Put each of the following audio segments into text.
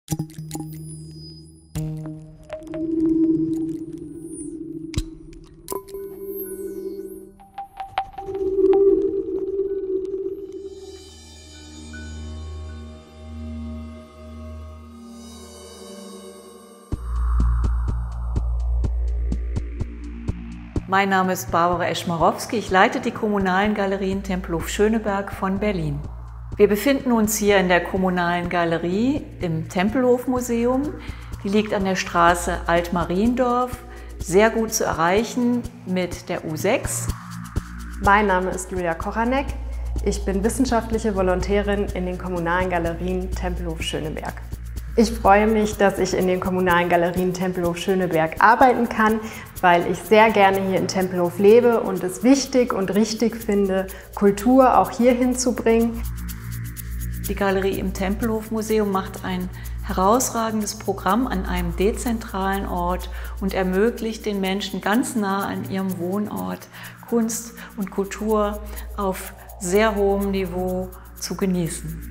Mein Name ist Barbara Eschmarowski. Ich leite die Kommunalen Galerien Tempelhof-Schöneberg von Berlin. Wir befinden uns hier in der Kommunalen Galerie im Tempelhof-Museum. Die liegt an der Straße Altmariendorf, sehr gut zu erreichen mit der U6. Mein Name ist Julia Kochanek. Ich bin wissenschaftliche Volontärin in den Kommunalen Galerien Tempelhof-Schöneberg. Ich freue mich, dass ich in den Kommunalen Galerien Tempelhof-Schöneberg arbeiten kann, weil ich sehr gerne hier in Tempelhof lebe und es wichtig und richtig finde, Kultur auch hier hinzubringen. Die Galerie im Tempelhof-Museum macht ein herausragendes Programm an einem dezentralen Ort und ermöglicht den Menschen ganz nah an ihrem Wohnort Kunst und Kultur auf sehr hohem Niveau zu genießen.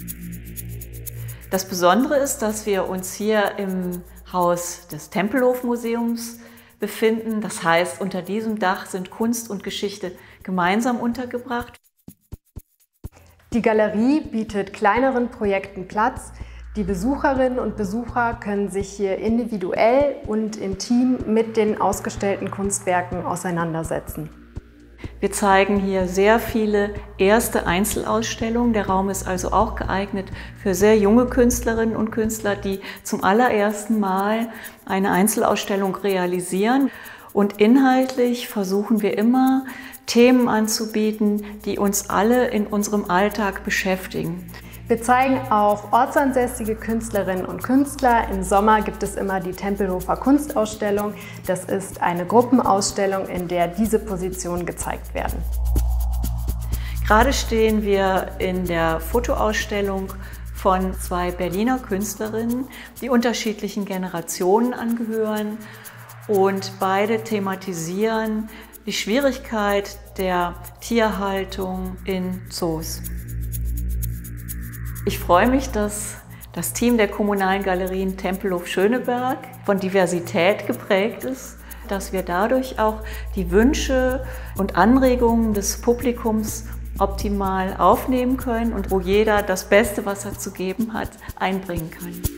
Das Besondere ist, dass wir uns hier im Haus des Tempelhof-Museums befinden. Das heißt, unter diesem Dach sind Kunst und Geschichte gemeinsam untergebracht. Die Galerie bietet kleineren Projekten Platz. Die Besucherinnen und Besucher können sich hier individuell und im Team mit den ausgestellten Kunstwerken auseinandersetzen. Wir zeigen hier sehr viele erste Einzelausstellungen. Der Raum ist also auch geeignet für sehr junge Künstlerinnen und Künstler, die zum allerersten Mal eine Einzelausstellung realisieren. Und inhaltlich versuchen wir immer, Themen anzubieten, die uns alle in unserem Alltag beschäftigen. Wir zeigen auch ortsansässige Künstlerinnen und Künstler. Im Sommer gibt es immer die Tempelhofer Kunstausstellung. Das ist eine Gruppenausstellung, in der diese Positionen gezeigt werden. Gerade stehen wir in der Fotoausstellung von zwei Berliner Künstlerinnen, die unterschiedlichen Generationen angehören und beide thematisieren die Schwierigkeit der Tierhaltung in Zoos. Ich freue mich, dass das Team der Kommunalen Galerien Tempelhof-Schöneberg von Diversität geprägt ist, dass wir dadurch auch die Wünsche und Anregungen des Publikums optimal aufnehmen können und wo jeder das Beste, was er zu geben hat, einbringen kann.